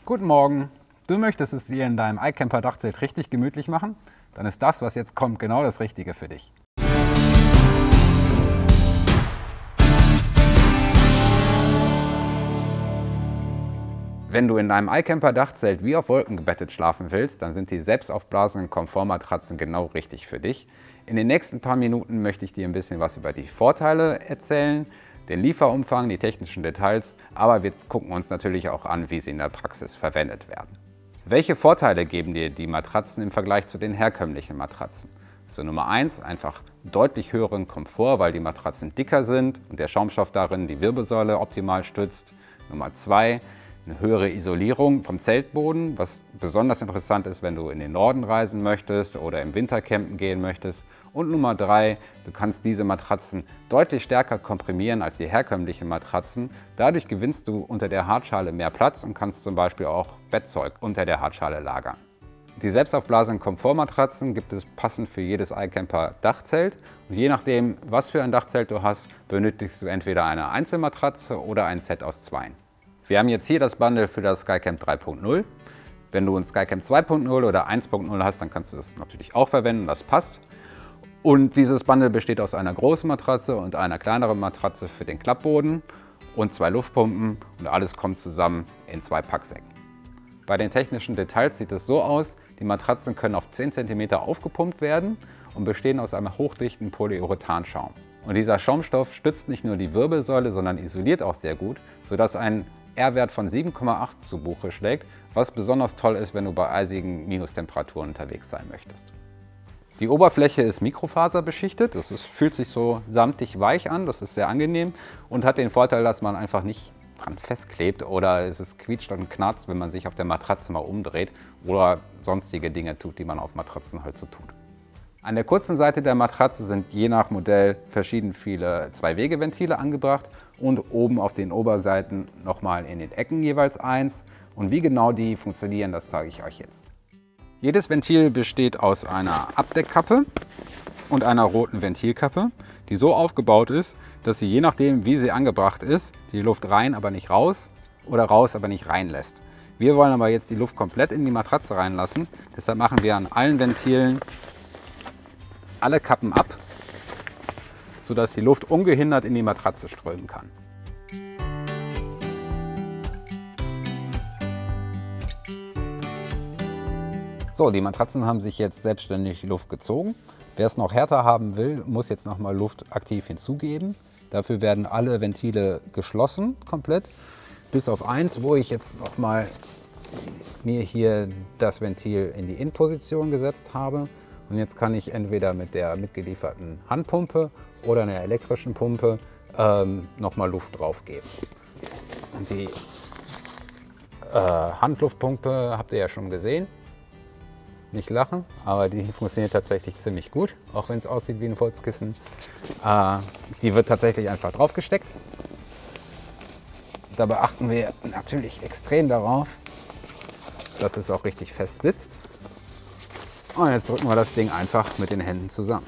Guten Morgen. Du möchtest es dir in deinem iCamper Dachzelt richtig gemütlich machen? Dann ist das, was jetzt kommt, genau das Richtige für dich. Wenn du in deinem iCamper Dachzelt wie auf Wolken gebettet schlafen willst, dann sind die selbstaufblasenden Komfortmatratzen genau richtig für dich. In den nächsten paar Minuten möchte ich dir ein bisschen was über die Vorteile erzählen, den Lieferumfang, die technischen Details, aber wir gucken uns natürlich auch an, wie sie in der Praxis verwendet werden. Welche Vorteile geben dir die Matratzen im Vergleich zu den herkömmlichen Matratzen? Also Nummer 1, einfach deutlich höheren Komfort, weil die Matratzen dicker sind und der Schaumstoff darin die Wirbelsäule optimal stützt. Nummer 2, eine höhere Isolierung vom Zeltboden, was besonders interessant ist, wenn du in den Norden reisen möchtest oder im Winter campen gehen möchtest. Und Nummer 3, du kannst diese Matratzen deutlich stärker komprimieren als die herkömmlichen Matratzen. Dadurch gewinnst du unter der Hartschale mehr Platz und kannst zum Beispiel auch Bettzeug unter der Hartschale lagern. Die selbstaufblasenden Komfortmatratzen gibt es passend für jedes iCamper Dachzelt. Und je nachdem, was für ein Dachzelt du hast, benötigst du entweder eine Einzelmatratze oder ein Set aus zweien. Wir haben jetzt hier das Bundle für das SkyCamp 3.0. Wenn du ein SkyCamp 2.0 oder 1.0 hast, dann kannst du es natürlich auch verwenden, das passt. Und dieses Bundle besteht aus einer großen Matratze und einer kleineren Matratze für den Klappboden und 2 Luftpumpen und alles kommt zusammen in 2 Packsäcken. Bei den technischen Details sieht es so aus, die Matratzen können auf 10 cm aufgepumpt werden und bestehen aus einem hochdichten Polyurethanschaum. Und dieser Schaumstoff stützt nicht nur die Wirbelsäule, sondern isoliert auch sehr gut, sodass ein R-Wert von 7,8 zu Buche schlägt, was besonders toll ist, wenn du bei eisigen Minustemperaturen unterwegs sein möchtest. Die Oberfläche ist mikrofaserbeschichtet, fühlt sich so samtig weich an, das ist sehr angenehm und hat den Vorteil, dass man einfach nicht dran festklebt oder es quietscht und knarzt, wenn man sich auf der Matratze mal umdreht oder sonstige Dinge tut, die man auf Matratzen halt so tut. An der kurzen Seite der Matratze sind je nach Modell verschieden viele 2-Wege-Ventile angebracht und oben auf den Oberseiten nochmal in den Ecken jeweils eins. Und wie genau die funktionieren, das zeige ich euch jetzt. Jedes Ventil besteht aus einer Abdeckkappe und einer roten Ventilkappe, die so aufgebaut ist, dass sie je nachdem, wie sie angebracht ist, die Luft rein, aber nicht raus oder raus, aber nicht reinlässt. Wir wollen aber jetzt die Luft komplett in die Matratze reinlassen, deshalb machen wir an allen Ventilen alle Kappen ab, sodass die Luft ungehindert in die Matratze strömen kann. So, die Matratzen haben sich jetzt selbstständig die Luft gezogen. Wer es noch härter haben will, muss jetzt nochmal Luft aktiv hinzugeben. Dafür werden alle Ventile geschlossen, komplett, bis auf eins, wo ich jetzt nochmal mir hier das Ventil in die In-Position gesetzt habe. Und jetzt kann ich entweder mit der mitgelieferten Handpumpe oder einer elektrischen Pumpe nochmal Luft drauf geben. Und die Handluftpumpe habt ihr ja schon gesehen. Nicht lachen, aber die funktioniert tatsächlich ziemlich gut, auch wenn es aussieht wie ein Holzkissen. Die wird tatsächlich einfach drauf gesteckt. Da beachten wir natürlich extrem darauf, dass es auch richtig fest sitzt. Und jetzt drücken wir das Ding einfach mit den Händen zusammen.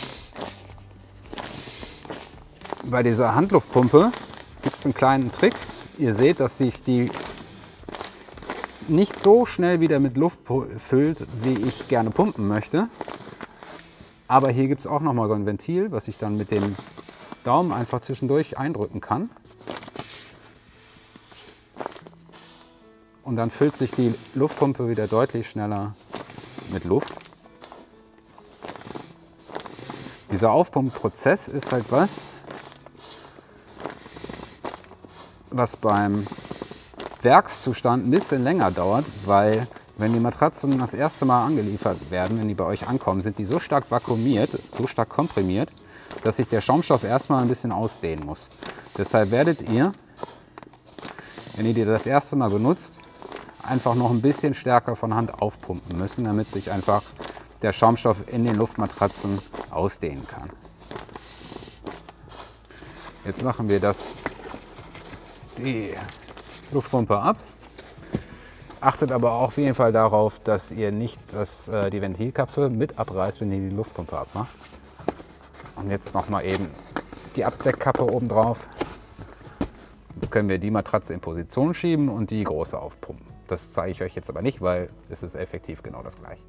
Bei dieser Handluftpumpe gibt es einen kleinen Trick. Ihr seht, dass sich die nicht so schnell wieder mit Luft füllt, wie ich gerne pumpen möchte. Aber hier gibt es auch noch mal so ein Ventil, was ich dann mit dem Daumen einfach zwischendurch eindrücken kann. Und dann füllt sich die Luftpumpe wieder deutlich schneller mit Luft. Dieser Aufpumpprozess ist halt was beim Werkszustand ein bisschen länger dauert, weil wenn die Matratzen das erste Mal angeliefert werden, wenn die bei euch ankommen, sind die so stark vakuumiert, so stark komprimiert, dass sich der Schaumstoff erstmal ein bisschen ausdehnen muss. Deshalb werdet ihr, wenn ihr die das erste Mal benutzt, einfach noch ein bisschen stärker von Hand aufpumpen müssen, damit sich einfach der Schaumstoff in den Luftmatratzen ausdehnen kann. Jetzt machen wir die Luftpumpe ab. Achtet aber auch auf jeden Fall darauf, dass ihr nicht die Ventilkappe mit abreißt, wenn ihr die Luftpumpe abmacht. Und jetzt nochmal eben die Abdeckkappe oben drauf. Jetzt können wir die Matratze in Position schieben und die große aufpumpen. Das zeige ich euch jetzt aber nicht, weil es ist effektiv genau das gleiche.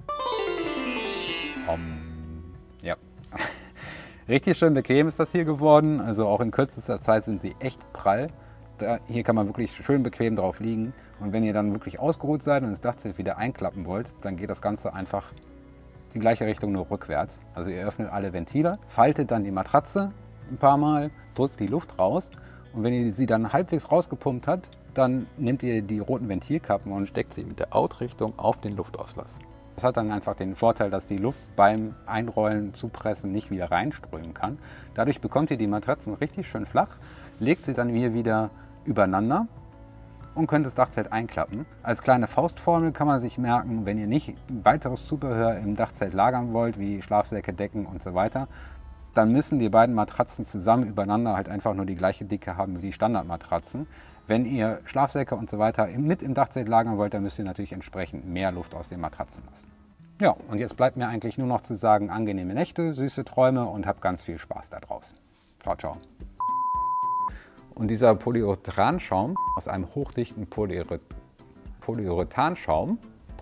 Ja. Richtig schön bequem ist das hier geworden. Also auch in kürzester Zeit sind sie echt prall. Hier kann man wirklich schön bequem drauf liegen. Und wenn ihr dann wirklich ausgeruht seid und das Dachzelt wieder einklappen wollt, dann geht das Ganze einfach die gleiche Richtung, nur rückwärts. Also ihr öffnet alle Ventile, faltet dann die Matratze ein paar Mal, drückt die Luft raus. Und wenn ihr sie dann halbwegs rausgepumpt habt, dann nehmt ihr die roten Ventilkappen und steckt sie mit der Outrichtung auf den Luftauslass. Das hat dann einfach den Vorteil, dass die Luft beim Einrollen, Zupressen nicht wieder reinströmen kann. Dadurch bekommt ihr die Matratzen richtig schön flach, legt sie dann hier wieder übereinander und könnt das Dachzelt einklappen. Als kleine Faustformel kann man sich merken, wenn ihr nicht weiteres Zubehör im Dachzelt lagern wollt, wie Schlafsäcke, Decken und so weiter, dann müssen die beiden Matratzen zusammen übereinander halt einfach nur die gleiche Dicke haben wie die Standardmatratzen. Wenn ihr Schlafsäcke und so weiter mit im Dachzelt lagern wollt, dann müsst ihr natürlich entsprechend mehr Luft aus den Matratzen lassen. Ja, und jetzt bleibt mir eigentlich nur noch zu sagen, angenehme Nächte, süße Träume und habt ganz viel Spaß da draußen. Ciao, ciao. Und dieser Polyurethanschaum aus einem hochdichten Polyurethanschaum,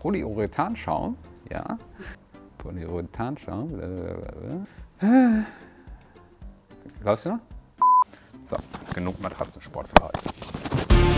ja, Polyurethanschaum, läufst du noch? So, genug Matratzensport für heute.